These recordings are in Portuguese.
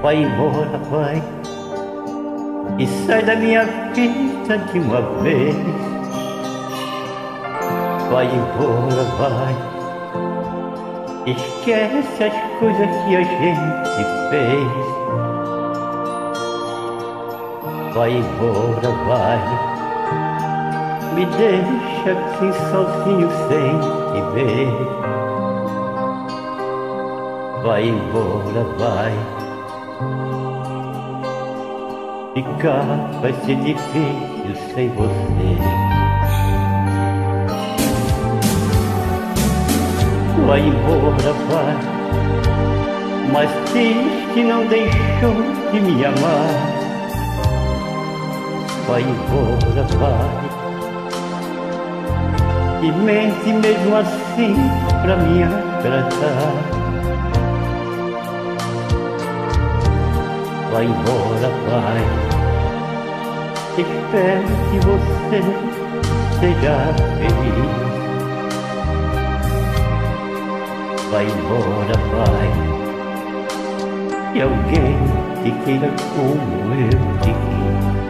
Vai embora, vai, e sai da minha vida de uma vez. Vai embora, vai, esquece as coisas que a gente fez. Vai embora, vai, me deixa aqui sozinho sem te ver. Vai embora, vai, ficar vai ser difícil sem você. Vai embora, vai, mas diz que não deixou de me amar. Vai embora, vai, e mente mesmo assim pra me agradar. Vai embora, vai, espero que você seja feliz. Vai embora, vai, e alguém te queira como eu te quis.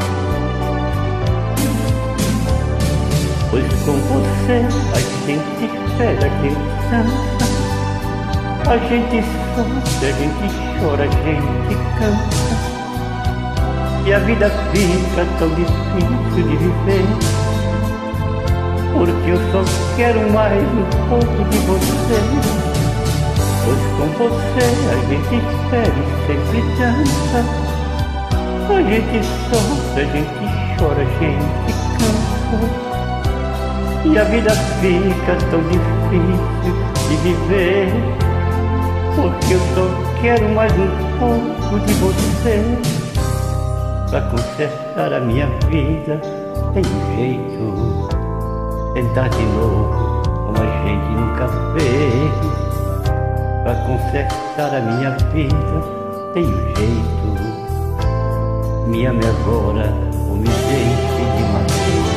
Pois com você a gente espera, a gente dança, a gente sofre, a gente chora, a gente canta, e a vida fica tão difícil de viver, porque eu só quero mais um pouco de você. Pois com você a gente espera e sempre dança, a gente sofre, a gente chora, a gente canta, e a vida fica tão difícil de viver, porque eu só quero mais um pouco de você. Pra consertar a minha vida tem um jeito, tentar de novo como a gente nunca fez. Pra consertar a minha vida tem um jeito, me ame agora ou me deixe de uma vez.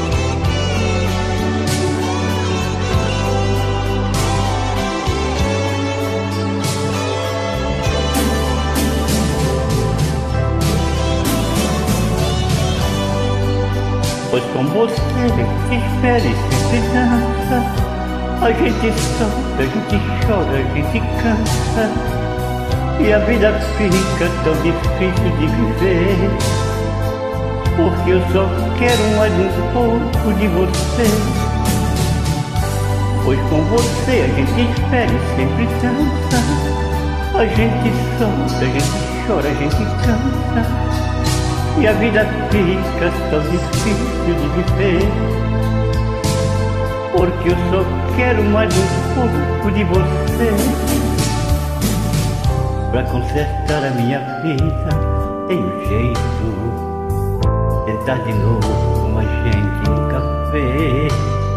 Pois com você se espera e sempre dança, a gente sofre, a gente chora, a gente cansa, e a vida fica tão difícil de viver, porque eu só quero mais um pouco de você. Pois com você a gente espera e sempre dança, a gente sofre, a gente chora, a gente cansa, e a vida fica tão difícil de viver, porque eu só quero mais um pouco de você. Pra consertar a minha vida tem um jeito, tentar de novo como a gente nunca fez.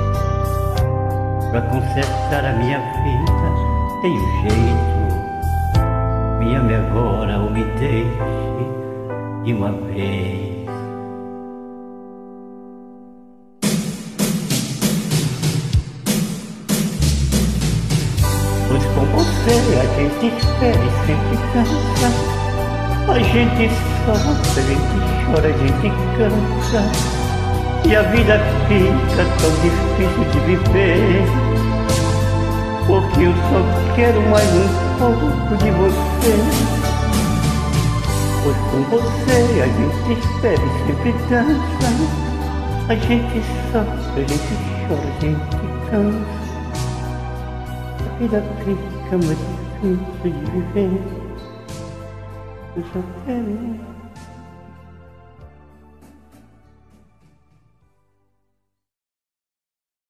Pra consertar a minha vida tem um jeito, me ame agora ou me deixe de uma vez. Pois com você a gente espera e sempre dança, a gente sofre, a gente chora, a gente cansa, e a vida fica tão difícil de viver, porque eu só quero mais um pouco de você. Pois com você a gente espera e sempre dança, a gente sofre, a gente chora, a gente cansa, a vida fica mais difícil de viver, eu só quero